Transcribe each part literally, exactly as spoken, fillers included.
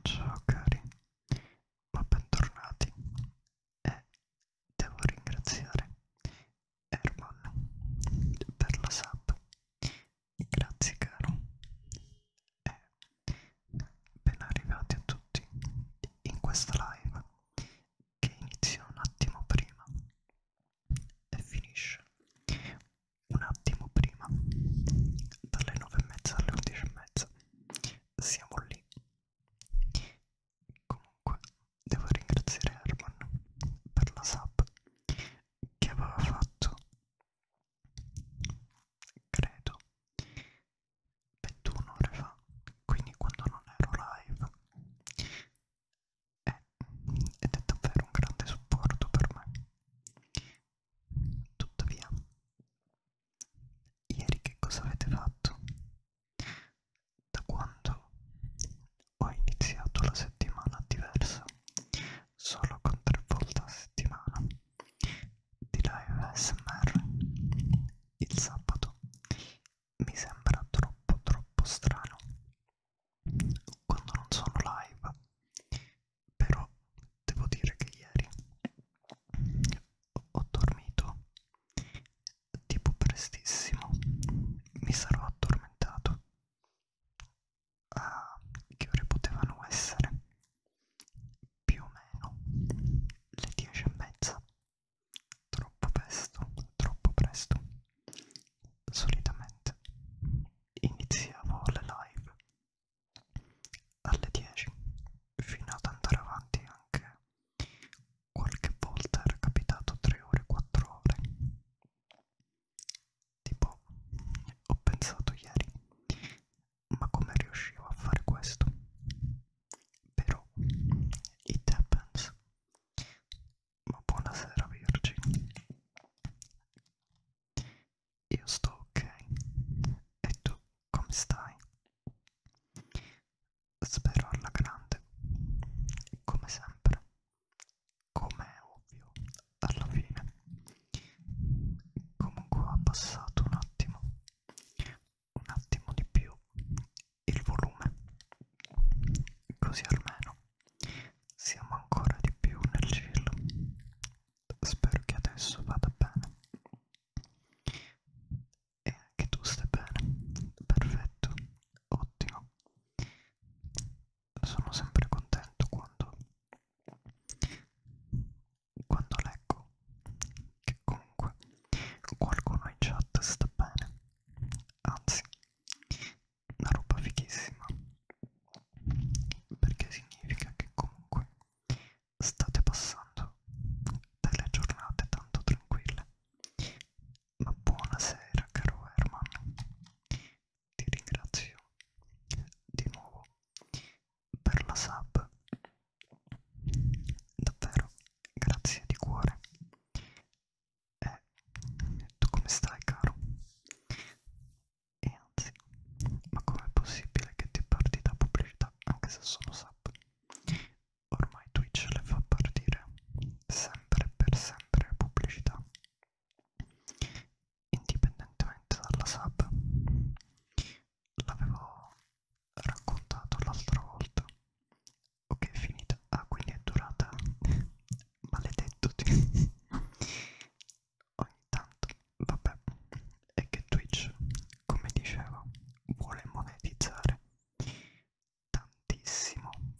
Ciao cari, ma bentornati e devo ringraziare Herman per la sub. Grazie caro e ben arrivati a tutti in questa live che inizia un attimo prima e finisce un attimo prima, dalle nove e mezza alle undici e mezza. Siamo lì. Comunque devo ringraziare Herman per la sub che aveva fatto, credo, ventuno ore fa, quindi quando non ero live, eh, ed è davvero un grande supporto per me. Tuttavia, ieri che cosa avete fatto? Da quando ho iniziato la settimana diversa, solo con tre volte a settimana di live A S M R, il sabato mi sembra troppo troppo strano quando non sono live, però devo dire che ieri ho dormito tipo prestissimo, mi sarò addormentato a che ore potevano essere? Più o meno le dieci e mezza, troppo presto, troppo presto. Solitamente iniziavo le live alle dieci fino ad andare avanti anche qualche volta era capitato tre ore, quattro ore. Tipo, ho pensato ieri, ma come riuscivo a fare questo? Però, it happens. Ma buonasera Virgin. Io sto ok. E tu, come stai? Spero alla grande. Come sempre. Come è ovvio, alla fine. Comunque ho abbassato un attimo. Un attimo di più il volume, così almeno siamo ancora di più nel chill. Spero che adesso vada bene e anche tu stai bene. Perfetto, ottimo. Sono sempre contento quando quando leggo che comunque qualcuno in chat sta bene, anzi una roba fighissima, perché significa che comunque state passando delle giornate tanto tranquille. Ma buonasera caro Herman, ti ringrazio di nuovo per la sub, davvero grazie di cuore. E tu come stai caro? E anzi, ma com'è possibile che ti parti da pubblicità anche se sono sub? Ormai Twitch le fa partire sempre e per sempre pubblicità, indipendentemente dalla sub. L'avevo raccontato l'altra volta. Ok, è finita. Ah, quindi è durata. Maledettoti. Ogni tanto, vabbè, è che Twitch, come dicevo, vuole monetizzare tantissimo,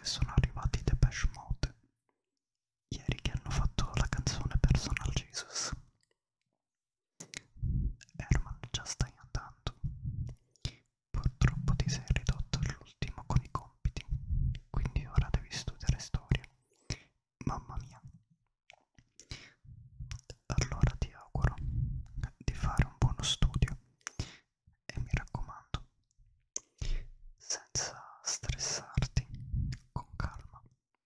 che sono arrivati i Depeche Mode ieri, che hanno fatto la canzone Personal Jesus. Herman, già stai andando. Purtroppo ti sei ridotto all'ultimo con i compiti, quindi ora devi studiare storia. Mamma mia. Allora ti auguro di fare un buono studio e mi raccomando, senza stressarti, con calma.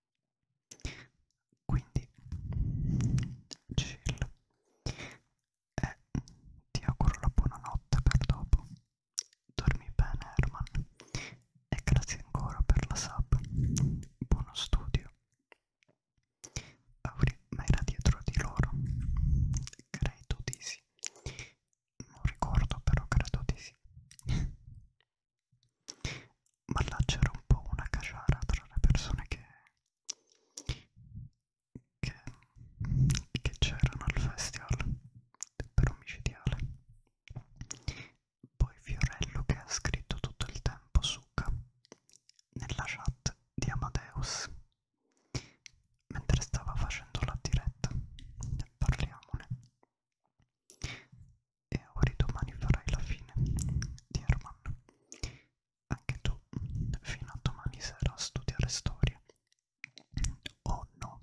Quindi chill e ti auguro la buonanotte per dopo. Dormi bene, Herman, e grazie ancora per la sub. Buono studio. Avrei, ma era dietro di loro? Credo di sì. Non ricordo, però credo di sì. Ma là c'era un po' una caciara tra le persone che che, che c'erano al festival per omicidiale. Poi Fiorello, che ha scritto tutto il tempo Suka nella chat di Amadeus mentre stava facendo la diretta. Parliamone. E ora domani farai la fine di Herman. Anche tu fino a domani sera a studiare storia. Oh no,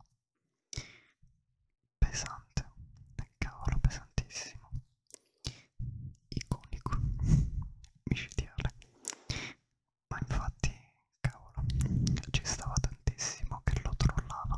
pesante, cavolo, pesantissimo, iconico, micidiale. Ma infatti, cavolo, ci stava tantissimo che lo trollava.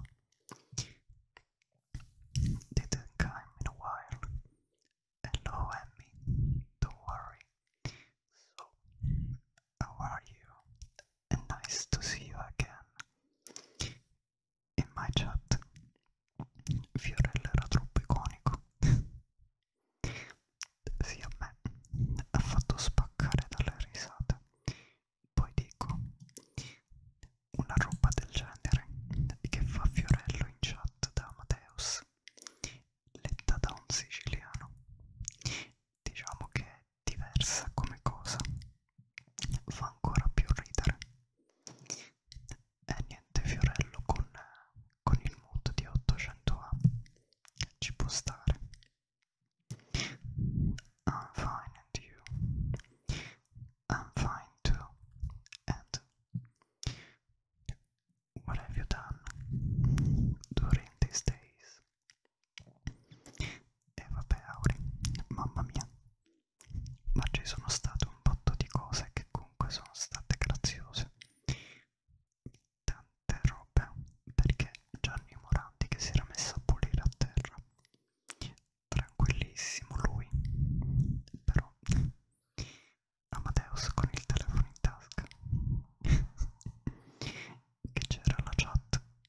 Didn't come in a while. Hello Emmy, don't worry. So, how are you? And nice to see you again. In my chat, Fiorello era troppo iconico. Sì, a me ha fatto spaccare dalle risate. Poi dico, una roba del genere che fa Fiorello in chat da Amadeus, letta da un siciliano, diciamo che è diversa come cosa, fa ancora più ridere. E niente, Fiorello con, con il mood di ottocento A ci può stare. I'm fine, and you? I'm fine too. And what have you done during these days? E vabbè, Auri, mamma mia, ma ci sono state un botto di cose che comunque sono state graziose. Tante robe, perché Gianni Morandi che si era messo a pulire a terra, tranquillissimo lui, però Amadeus con il telefono in tasca che c'era la chat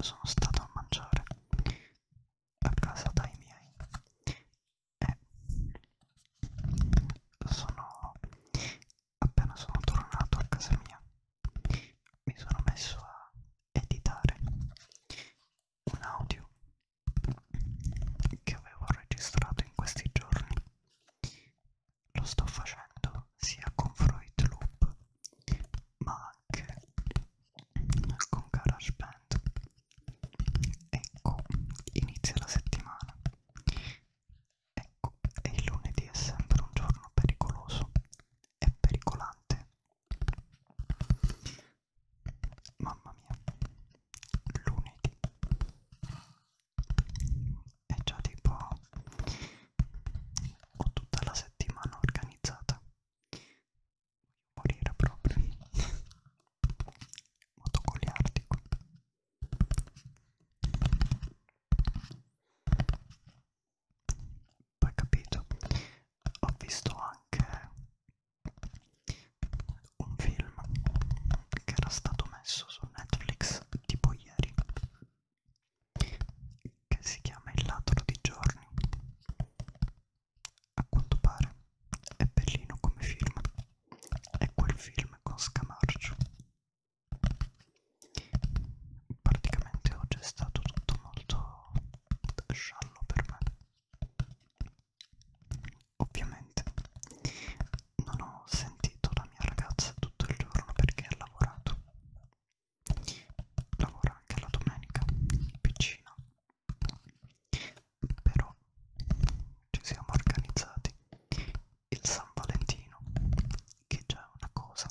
sono stato a mangiare a casa dai miei e sono appena sono tornato a casa mia mi sono messo a editare un audio che avevo registrato in questi giorni. Lo sto facendo sia con Fruit Loop ma anche con GarageBand. Ecco, inizia la settimana. Ecco, e il lunedì è sempre un giorno pericoloso e pericolante. Mamma mia, lunedì è già tipo ho tutta la settimana organizzata. Voglio morire proprio. Modo goliardico. Poi capito, ho visto anche un film che era stato messo su Netflix tipo ieri, che si chiama Il ladro di giorni. A quanto pare è bellino come film, è quel film con Scamarcio. Praticamente oggi è stato tutto molto sciallo per me. Ovviamente non ho sentito la mia ragazza tutto il giorno perché ha lavorato. Lavora anche la domenica, piccina. Però ci siamo organizzati il San Valentino, che già è una cosa.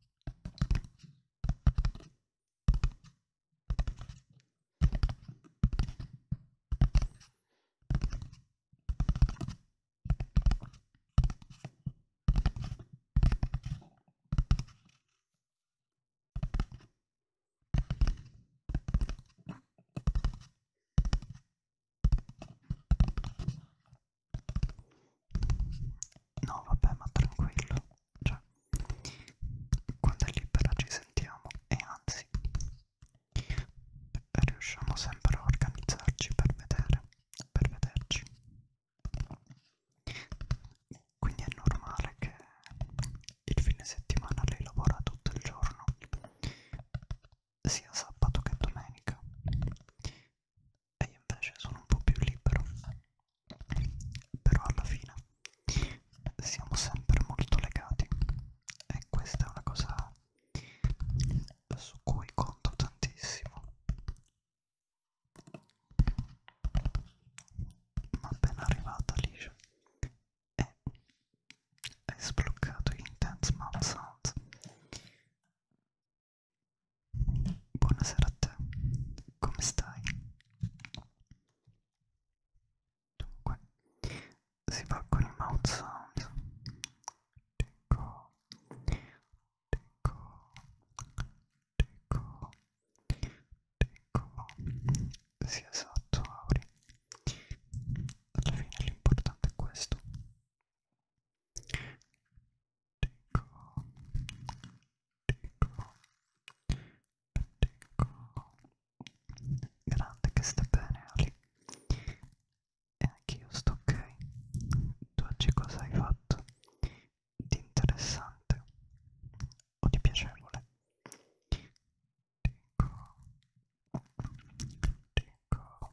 No, vabbè, ma tranquillo, cioè, quando è libera ci sentiamo e anzi, riusciamo sempre a organizzarci per vedere, per vederci. Quindi è normale che il fine settimana lei lavora tutto il giorno, sia sabato che domenica, e io invece sono un po' più libero. Però alla fine siamo sempre molto legati e questa è una cosa su cui conto tantissimo. Ma appena arrivata Alice e hai sbloccato Intense Mouth Sounds. Buonasera a te, come stai? Dunque, si va con i mouth sounds. Dico, dico, dico, dico. Sì, esatto, Auri. Alla fine l'importante è questo. Dico, dico, dico. Grande che stai bene, Ali. E anch'io sto ok. Tu oggi cosa hai fatto di interessante o di piacevole? Dico, dico,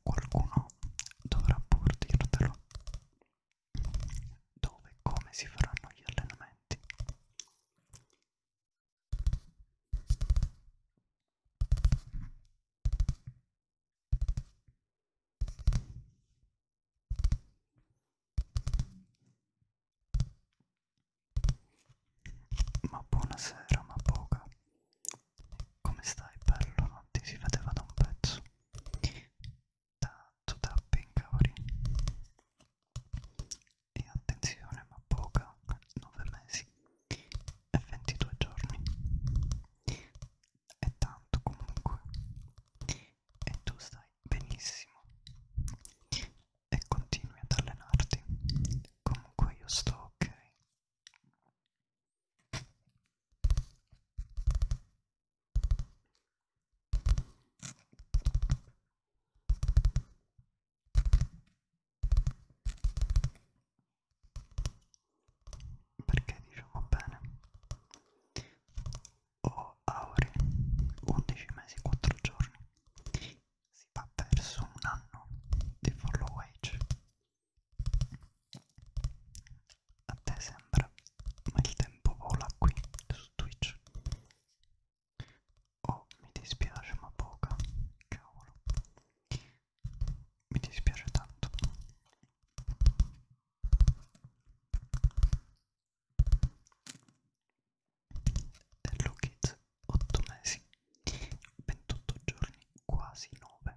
qualcuno dovrà pur dirtelo dove e come si faranno gli allenamenti. Ma buonasera, ma poca. Come stai, bello? Non ti si vedeva da un pezzo. Tanto tapping, cavoli. E attenzione, ma poca. nove mesi e ventidue giorni. È tanto comunque. E tu stai benissimo. E continui ad allenarti. Comunque io sto ok. Perché diciamo bene, ho Auri, undici mesi, quattro giorni, si va verso un anno di follow age. A te sembra, ma il tempo vola qui su Twitch. Oh, mi dispiace, ma poca, cavolo, mi dispiace tanto. Hello Kids, otto mesi, ventotto giorni, quasi nove.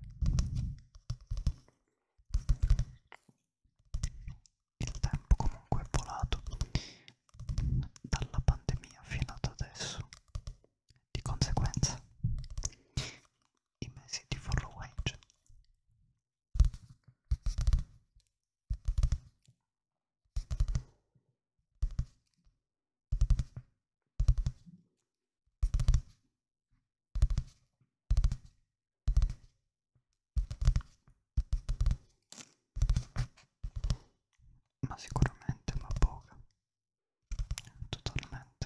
Il tempo comunque è volato dalla pandemia fino ad adesso, di conseguenza i mesi di follow age. Ma sicuramente, ma poca, totalmente.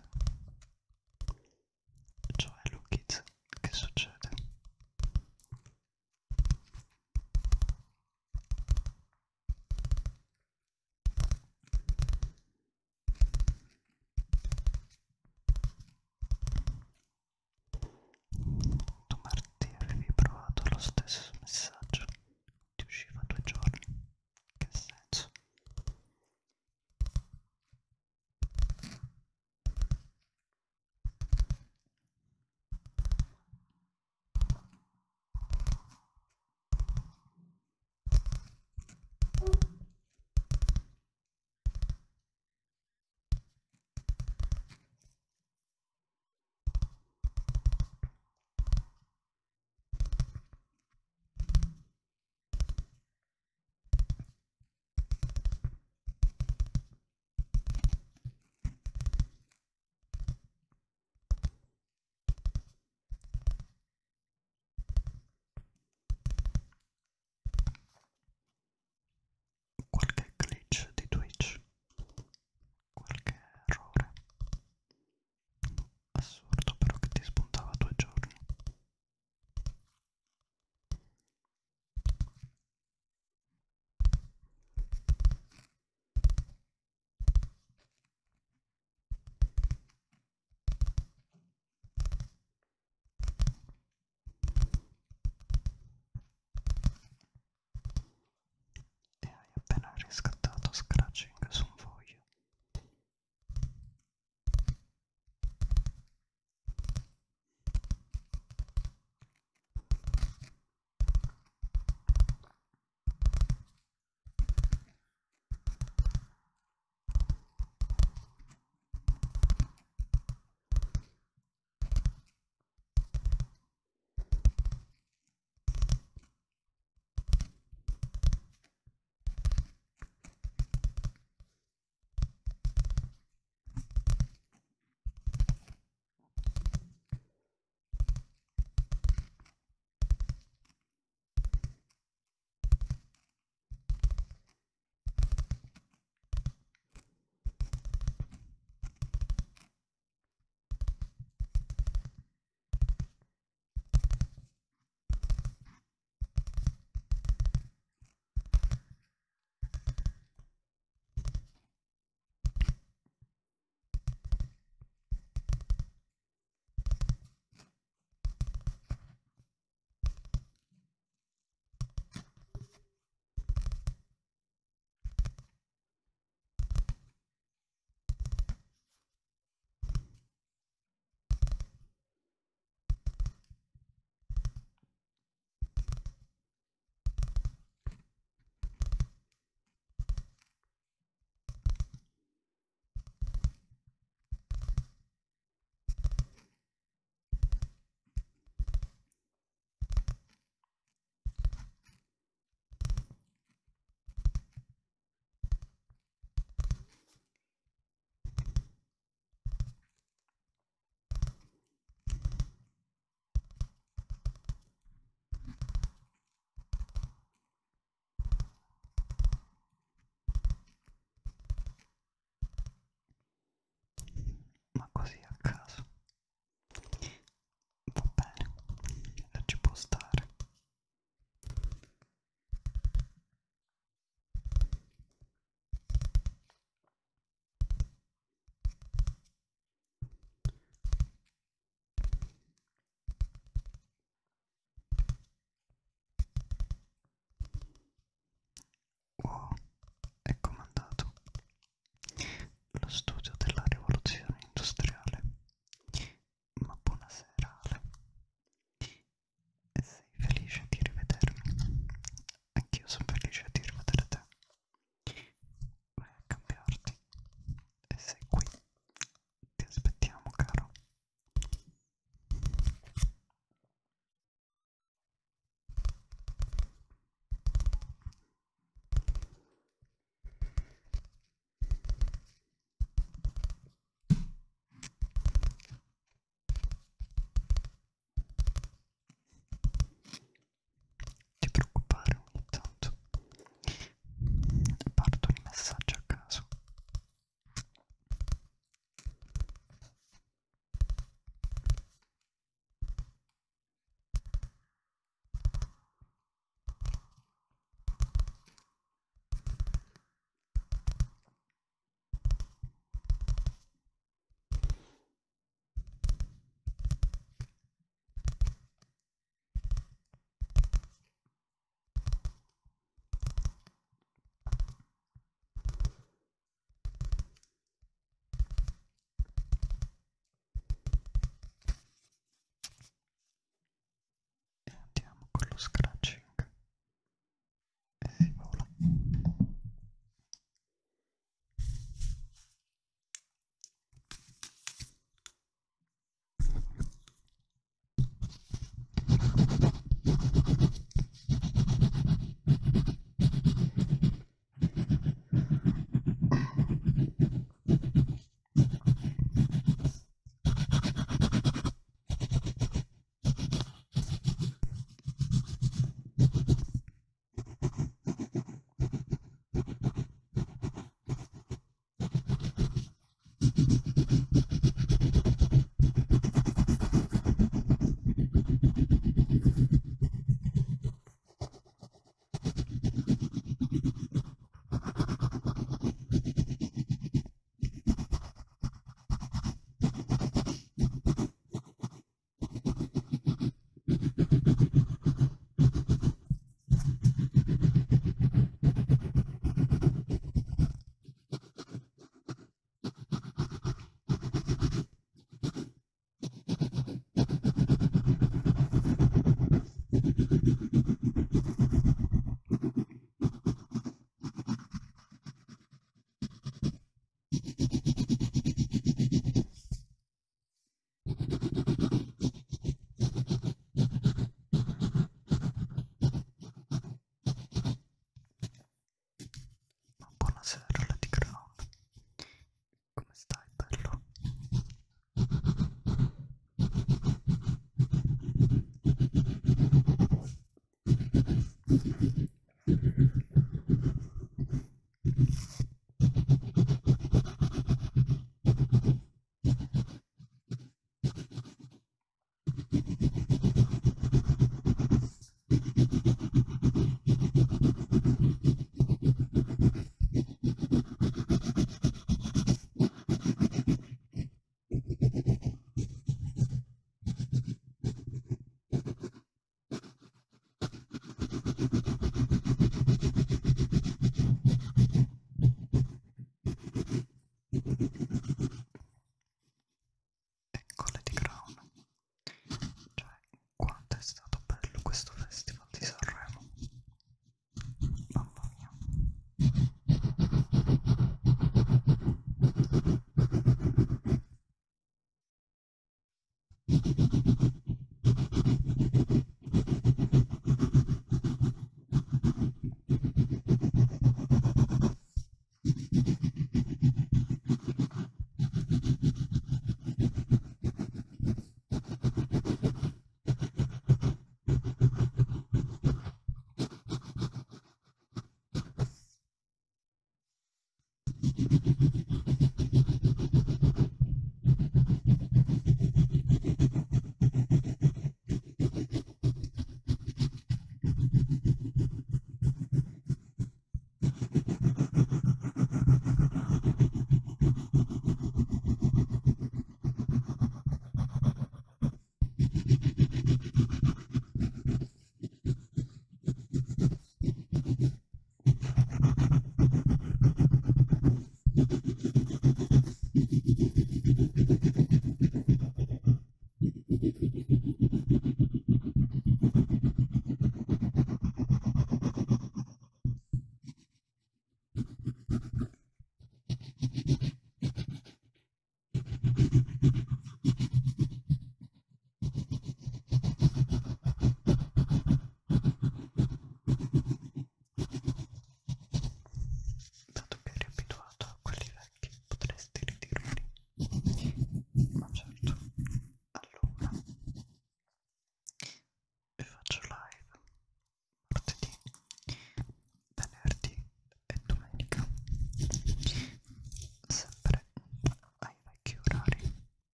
Cioè, Hello Kids, che succede? Tu Marti avevi provato lo stesso messaggio, ti usciva due giorni, che senso? Qualche glitch di Twitch, qualche errore assurdo però che ti spuntava due giorni. E hai appena riscaricato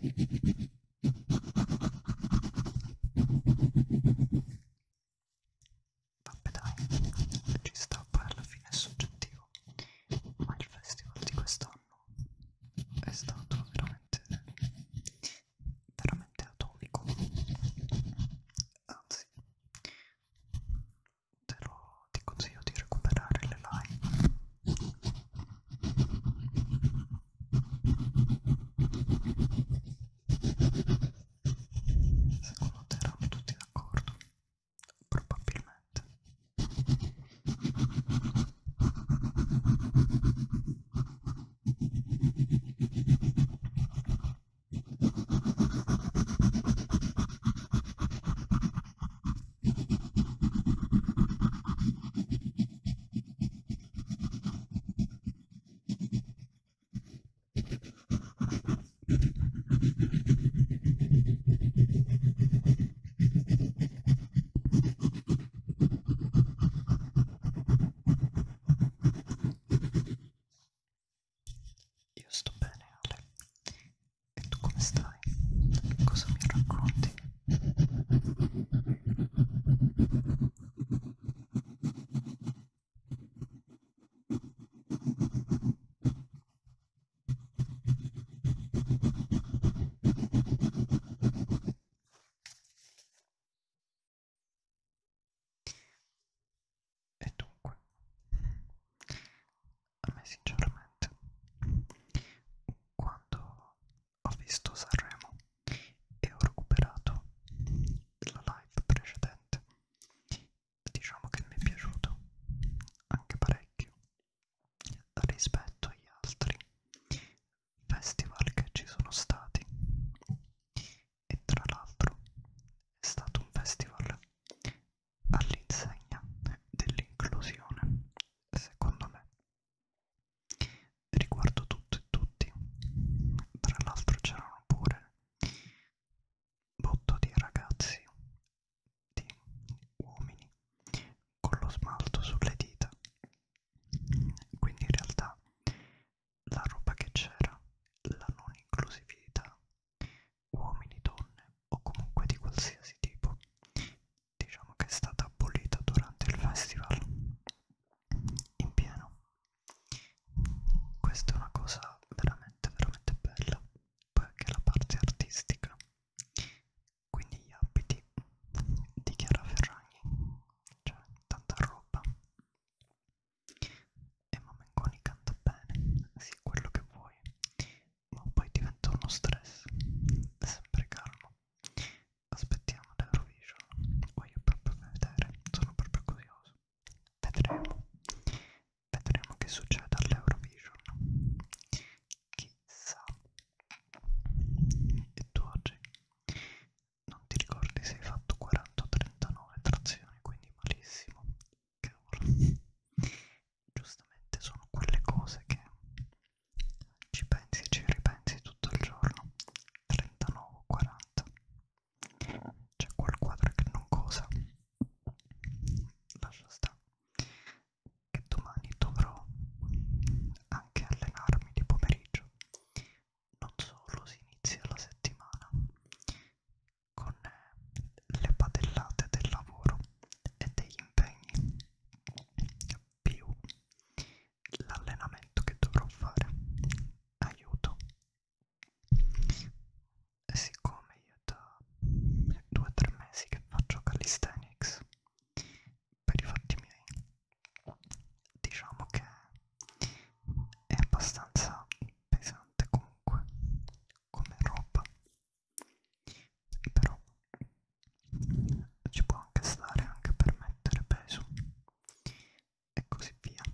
Vabbè dai, ci sta, poi alla fine è soggettivo, ma il festival di quest'anno è stato veramente, veramente atomico, anzi, te lo ti consiglio di recuperare le live. Secondo te erano tutti d'accordo? Probabilmente. Io sto bene, Ale. E tu come stai? Cosa mi racconti? E dunque, a me sinceramente, quando ho visto Sanremo e ho recuperato la live precedente, diciamo che mi è piaciuto anche parecchio rispetto agli altri festival che ci sono stati, e tra l'altro è stato un festival all'insegna dell'inclusione, secondo me, riguardo tutto e tutti. Tra l'altro c'erano pure botto di ragazzi, di uomini con lo smalto sulle dita, quindi in realtà la roba che c'era, la non inclusività, uomini, donne o comunque di qualsiasi tipo, diciamo che è stata abolita durante il festival in pieno. Questa è una cosa veramente veramente bella. Poi anche la parte artistica, quindi gli abiti di Chiara Ferragni, cioè tanta roba. E Mamengoni canta bene, sì, quello che vuoi, ma poi diventa uno stress, sempre calmo. Aspettiamo l'Eurovision, voglio proprio vedere, sono proprio curioso. Vedremo, vedremo che succede all'Eurovision. Chissà. E tu oggi non ti ricordi se hai fatto quaranta o trentanove trazioni, quindi malissimo. Cavolo. Giustamente sono quelle cose che ci pensi e ci ripensi tutto il giorno. trentanove o quaranta. C'è quel quadro che non cosa. Lascia stare. Che domani dovrò anche allenarmi di pomeriggio. Non solo si inizia la settimana con le padellate del lavoro e degli impegni, più l'allenamento che dovrò fare. Aiuto. E siccome io da due o tre mesi che faccio calisthenics per i fatti miei, diciamo che è abbastanza pesante comunque come roba, però ci può anche stare anche per mettere peso e così via.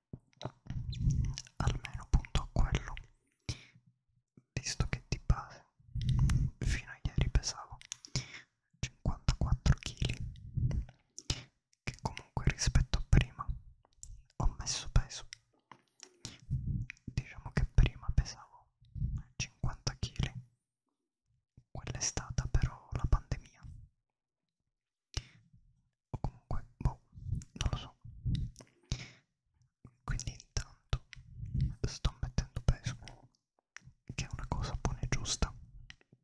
Almeno punto a quello, visto che di base fino a ieri pesavo cinquantaquattro chili, che comunque rispetto a prima ho messo peso. Diciamo che prima pesavo cinquanta chili, quella è stata però la pandemia, o comunque, boh, non lo so. Quindi intanto sto mettendo peso, che è una cosa buona e giusta.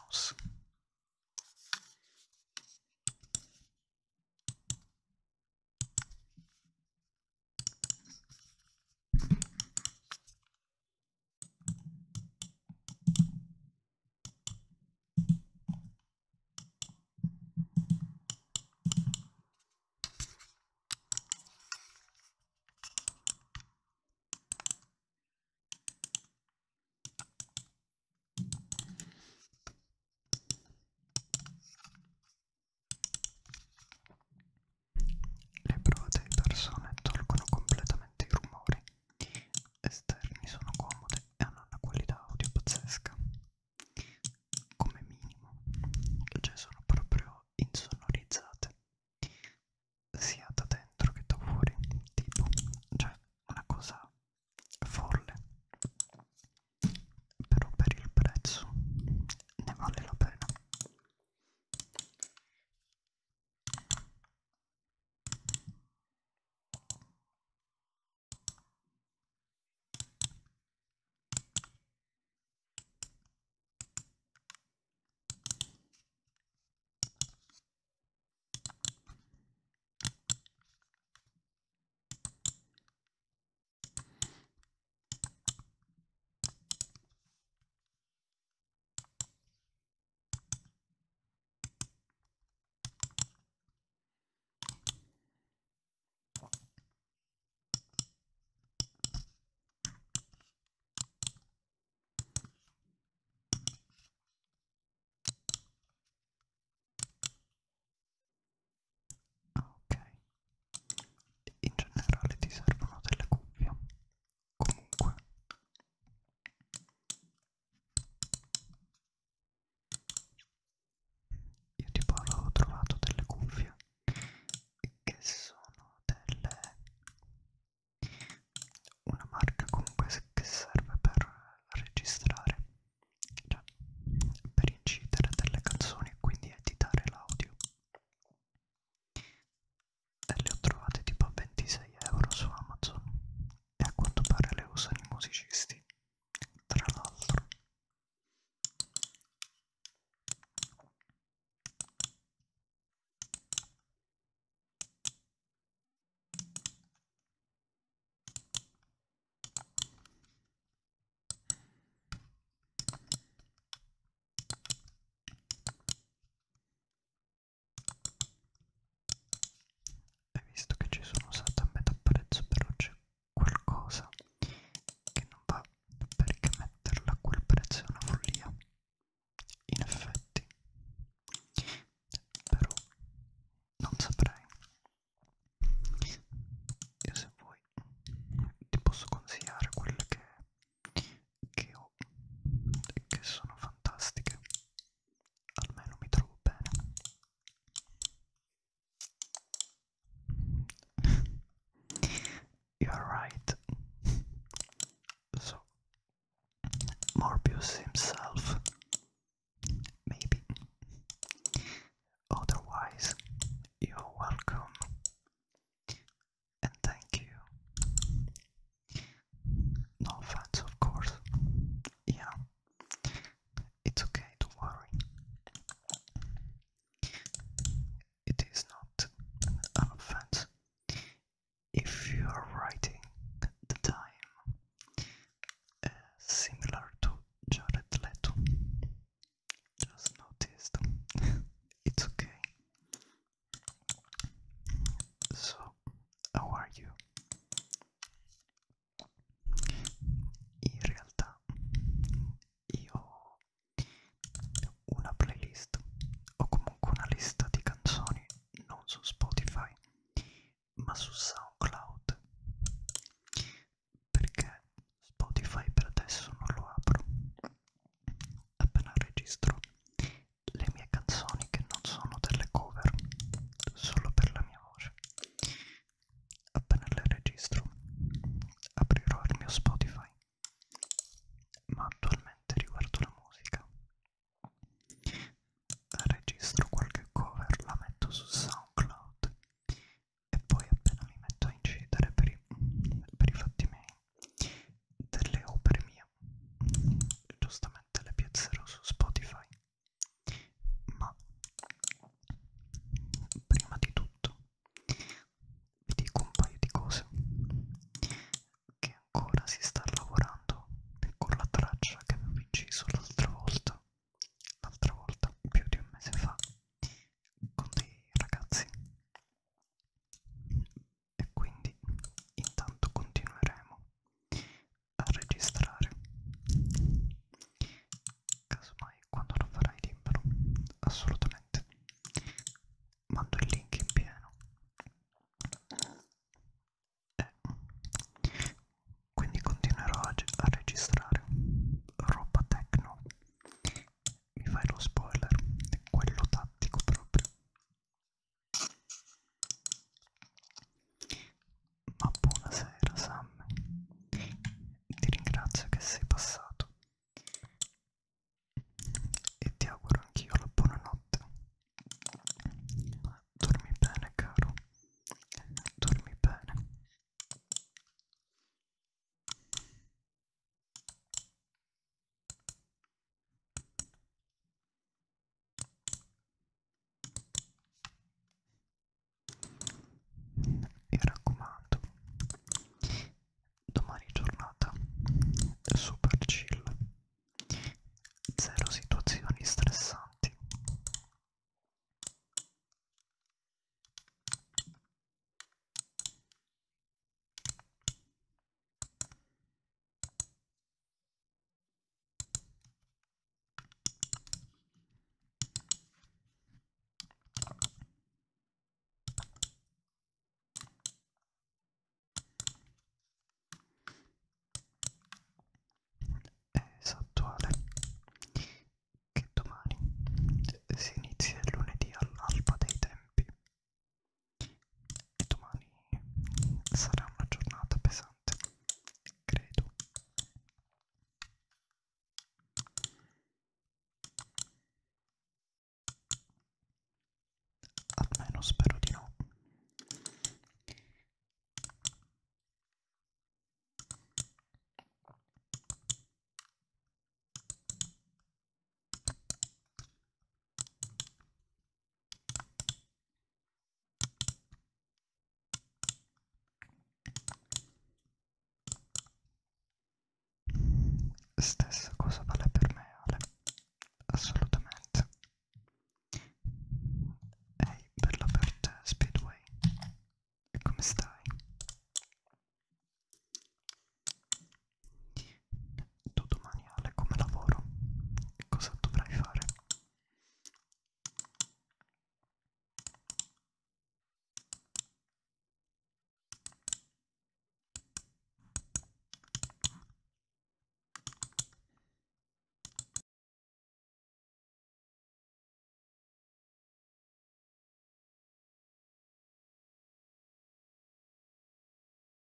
mouse. Le prove di persone tolgono completamente i rumori esterni, sono comode e hanno una qualità audio pazzesca. Come minimo, cioè sono proprio insonorizzate, sia da dentro che da fuori, tipo, cioè una cosa folle, però per il prezzo ne vale la pena. Ok, in generale ti servono delle cuffie. Comunque, io tipo avevo trovato delle cuffie che sono delle una marca comunque che serve per registrare, cioè per incidere delle canzoni e quindi editare l'audio, e le ho trovate tipo a ventisei euro su Amazon e a quanto pare le usano i musicisti, tra l'altro. E visto che ci sono usate a metà prezzo, però c'è qualcosa che non va, perché metterla a quel prezzo è una follia, in effetti, però non saprei. Io se vuoi ti posso consigliare quelle che, che ho e che sono fantastiche, almeno mi trovo bene. You are right. So, Morbius himself, maybe. Otherwise, you're welcome. And thank you. No offense, of course. Yeah, it's okay, don't worry. It is not an offense. If you are writing the time uh, similar to Jared Leto, just noticed. It's okay. So, how are you? In realtà io ho una playlist o comunque una lista di canzoni non su Spotify ma su SoundCloud, perché Spotify per adesso non lo apro. Appena registro le mie canzoni che non sono delle cover, solo per la mia voce, appena le registro aprirò il mio Spotify, ma attualmente riguardo la musica registro qualche cover, la metto su SoundCloud e poi appena mi metto a incidere per i, per i fatti miei delle opere mie, giustamente le piazzerò su Spotify. almeno spero di no. Stessa